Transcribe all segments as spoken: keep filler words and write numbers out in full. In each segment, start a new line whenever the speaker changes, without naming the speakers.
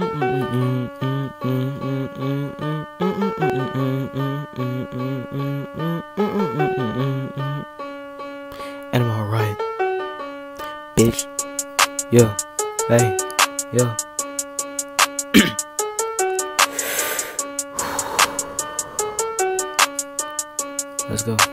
And I'm alright, bitch. Yeah, hey, yeah. Let's go.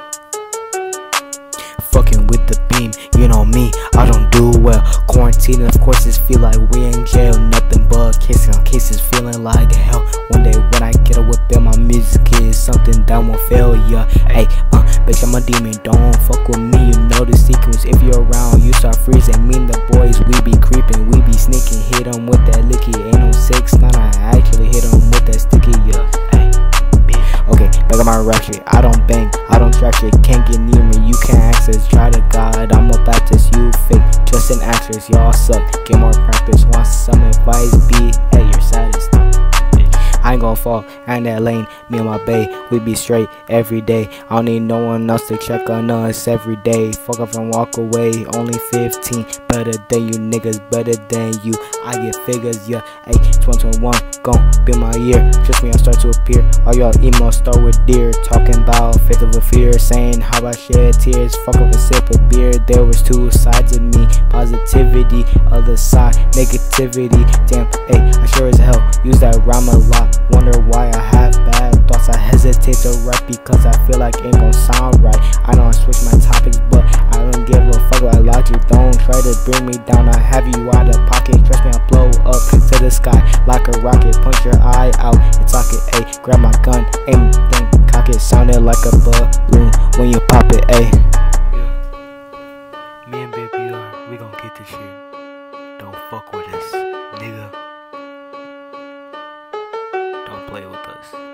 Fucking with the beam, you know me, I don't do well. Quarantine, of course, it feel like we in jail. Nothing but kissing on cases, feeling like hell. One day when I get up with bill, my music is something that won't fail ya. Hey, uh, bitch, I'm a demon, don't fuck with me. You know the sequence. If you're around, you start freezing. Me and the boys, we be creeping, we be sneaking. Hit 'em with that licky, ain't no six nine. I actually hit 'em with that sticky, yeah. Okay, back on my rap shit. I don't bang, I don't track shit. Can't get near me, you can't access. Try to God, I'm a Baptist, you fake. Just an actress, y'all suck. Get more practice, want some advice? Be at your saddest. I ain't gon' fall, I in that lane. Me and my bae, we be straight every day. I don't need no one else to check on us every day. Fuck off and walk away, only fifteen. Better than you niggas, better than you. I get figures, yeah. Hey, twenty twenty-one, gon' be my year. Just me, I start to appear. All y'all emails start with dear. Talking about faith of a fear. Saying how I shed tears. Fuck off and sip a beer. There was two sides of me. Positivity, other side, negativity. Damn, hey, I sure as hell use that rhyme a lot. Wonder why I have bad thoughts. I hesitate to write because I feel like it ain't gon' sound right. I know I switch my topics, but I don't give a fuck about logic. Don't try to bring me down. I have you out of pocket. Trust me, I'll blow up to the sky like a rocket. Punch your eye out and talk it. Ayy, grab my gun, aim, then cock it. Sounded like a balloon when you pop it. Ayy.
Yeah. Me and Baby R, we gon' get this shit. Don't fuck with us, nigga. Don't play with us.